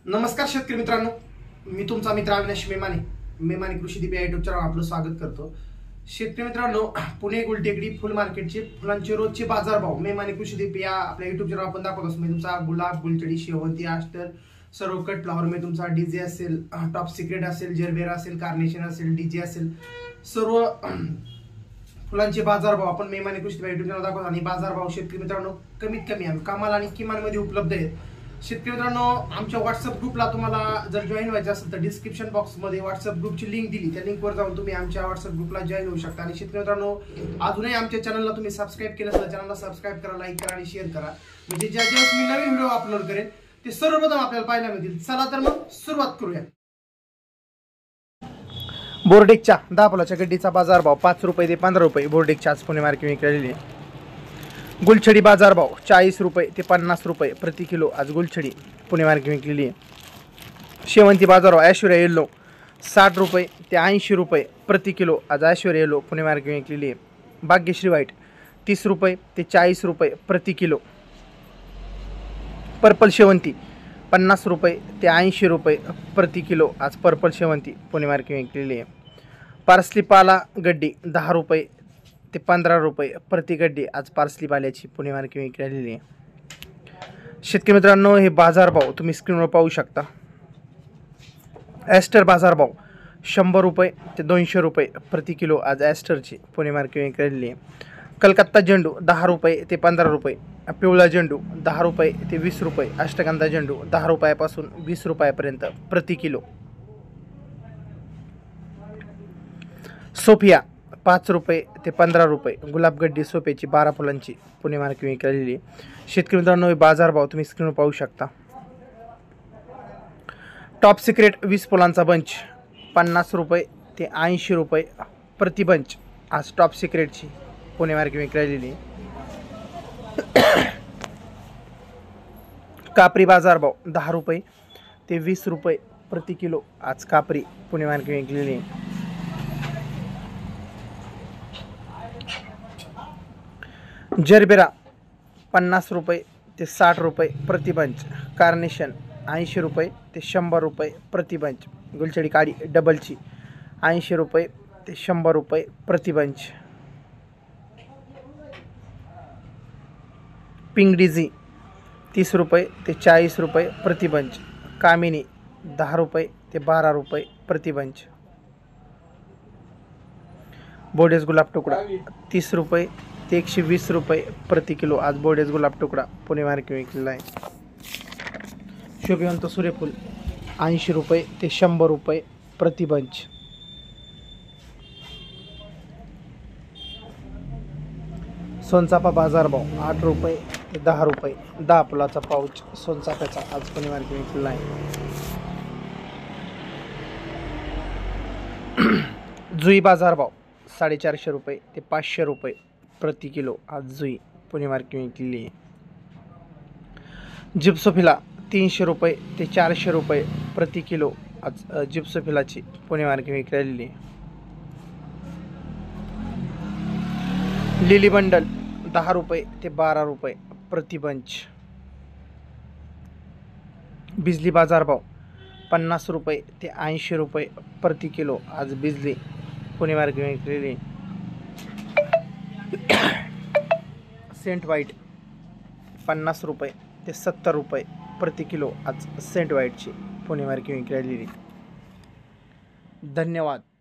नमस्कार शेतकरी मित्रांनो, मी तुमचा मित्र अविनाश मेमाने कृषी दीप या युट्यूब चॅनलवर आपलं स्वागत करतो। शेतकरी मित्रांनो, पुणे गुलटेकडी फुल मार्केटचे फुलांचे रोजचे बाजारभाव मेमाने कृषी दीप या आपल्या युट्यूब चॅनलवर आपण दाखवत असतो। तुमचा गुलाब, गुलचडी, शेवंती, आस्टर, सर्व कट फ्लावर मध्ये तुमचा डीजे असेल, टॉप सिक्रेट असेल, जरबेरा असेल, कार्नेशन असेल, डीजे असेल, सर्व फुलांचे बाजारभाव आपण मेमाने कृषी दीप युट्यूब चॅनलवर दाखवतो। आणि बाजारभाव शेतकरी मित्रांनो कमीत कमी आणि कमाल आणि किमान मध्ये उपलब्ध आहेत। शेतकरी मित्रांनो, आमच्या व्हॉट्सअप ग्रुपला तुम्हाला जर जॉईन व्हायचं असेल तर डिस्क्रिप्शन बॉक्स मध्ये व्हॉट्सअप ग्रुपची लिंक दिली, त्या लिंकवर जाऊन तुम्ही आमच्या व्हॉट्सअप ग्रुपला जॉईन होऊ शकता। आणि शेतकरी मित्रांनो, अजूनही आमच्या चॅनलला तुम्ही सबस्क्राईब केलं तर चॅनलला सबस्क्राईब करा, लाईक करा आणि शेअर करा, म्हणजे ज्या ज्या मी नवीन व्हिडिओ अपलोड करेन ते सर्वप्रथम आपल्याला पाहायला मिळतील। चला तर मग सुरुवात करूया। बोर्डेकच्या 10 फुलाच्या गड्डीचा बाजारभाव 5 रुपये ते 15 रुपये बोर्डेकच्या आज पुणे मार्केट विकलेली आहे। गुलछडी बाजारभाव 40 रुपये ते 50 रुपये प्रति किलो आज गुलछडी पुणे मार्केट विकलेली आहे। शेवंती बाजारभाव ऐश्वर्या येल्लो 60 रुपये ते 80 रुपये प्रति किलो आज ऐश्वर्या येल्लो पुणे मार्केट विकलेली आहे। भाग्यश्री व्हाईट 30 रुपये ते 40 रुपये प्रति किलो। पर्पल शेवंती 50 रुपये ते 80 रुपये प्रति किलो आज पर्पल शेवंती पुणे मार्केट विकलेली आहे। पार्सली पाला गड्डी 10 रुपये ते 15 रुपये प्रति गड्डी आज पार्सली पाल्याची पुणे मार्केट विकलेली आहे। शेतकरी मित्रांनो, हे बाजारभाव तुम्ही स्क्रीनवर पाहू शकता। ॲस्टर बाजारभाव 100 रुपये ते 200 रुपये प्रति किलो आज ॲस्टरची पुणे मार्केट विकलेली आहे। कलकत्ता झेंडू 10 रुपये ते 15 रुपये, पिवळा झेंडू 10 रुपये ते 20 रुपये, अष्टगंधा झेंडू 10 रुपयापासून 20 रुपयापर्यंत प्रति किलो। सोफिया 5 रुपये ते 15 रुपये, गुलाबगड्डी सोप्याची 12 फुलांची पुणे मार्केट विकलेली आहे। शेतकरी मित्रांनो, हे बाजारभाव तुम्ही स्क्रीनवर पाहू शकता। टॉप सिक्रेट 20 फुलांचा बंच 50 रुपये ते 80 रुपये प्रति बंच आज टॉप सिक्रेटची पुणे मार्केट विकलेली आहे। कापरी बाजारभाव 10 रुपये ते 20 रुपये प्रति किलो आज कापरी पुणे मार्केट विकलेली आहे। जरबेरा 50 रुपये ते 60 रुपये प्रति बंच, कार्नेशन 80 रुपये ते 100 रुपये प्रति बंच, गुलछडी काळी डबलची 80 रुपये ते 100 रुपये प्रति बंच। पिंक डीजी 30 रुपये ते 40 रुपये प्रति बंच, कामिनी 10 रुपये ते 12 रुपये प्रति बंच। बोडेस गुलाब टुकडा 30 रुपये ते 120 रुपये प्रति किलो आज बोडेस गुलाब टुकडा पुणे मार्केट विकलेला आहे। शोभिवंत सूर्यफूल 80 रुपये ते 100 रुपये प्रति बंच। सोनचाफा बाजारभाव 8 रुपये ते 10 रुपये, 10 फुलाचा पाऊच सोनचाफ्याचा आज पुणे मार्केट विकलेला आहे। जुई बाजारभाव 450 रुपये ते 500 रुपये प्रति किलो आज जुई पुणे मार्केट विकलेली आहे। जिप्सोफिला 300 रुपये ते 400 रुपये प्रति किलो आज जिप्सोफिलाची पुणे मार्केट विकलेली आहे। लिली बंडल 10 रुपये ते 12 रुपये प्रति बंच। बिजली बाजारभाव 50 रुपये ते 80 रुपये प्रति किलो आज बिजली पुणे मार्केट विकलेली आहे। सेंट व्हाईट 50 रुपये ते 70 रुपये प्रति किलो आज सेंट व्हाईटची पुणे मार्केट विकलेली आहे। धन्यवाद।